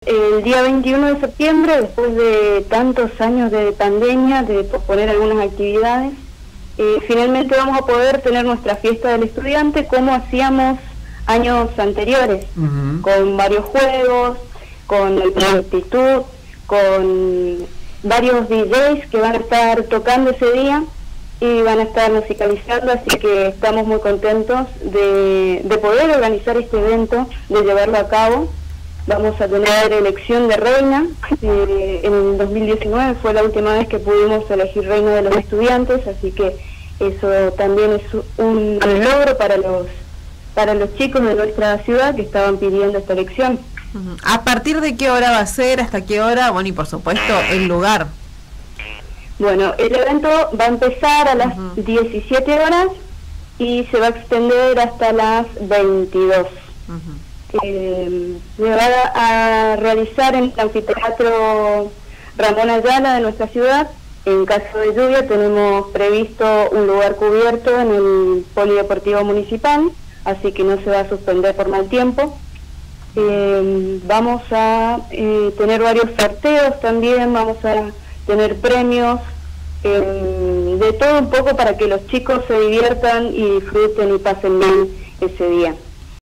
El día 21 de septiembre, después de tantos años de pandemia, de posponer algunas actividades, finalmente vamos a poder tener nuestra fiesta del estudiante como hacíamos años anteriores, con varios juegos, con el Club Actitud, con varios DJs que van a estar tocando ese día y van a estar musicalizando, así que estamos muy contentos de poder organizar este evento, de llevarlo a cabo. Vamos a tener elección de reina, en 2019 fue la última vez que pudimos elegir reina de los estudiantes, así que eso también es un logro para los chicos de nuestra ciudad que estaban pidiendo esta elección. ¿A partir de qué hora va a ser? ¿Hasta qué hora? Bueno, y por supuesto, el lugar. Bueno, el evento va a empezar a las 17 horas y se va a extender hasta las 22. Se va a realizar en el anfiteatro Ramón Ayala de nuestra ciudad. En caso de lluvia tenemos previsto un lugar cubierto en el Polideportivo Municipal, así que no se va a suspender por mal tiempo. Vamos a tener varios sorteos también, vamos a tener premios, de todo un poco para que los chicos se diviertan y disfruten y pasen bien ese día.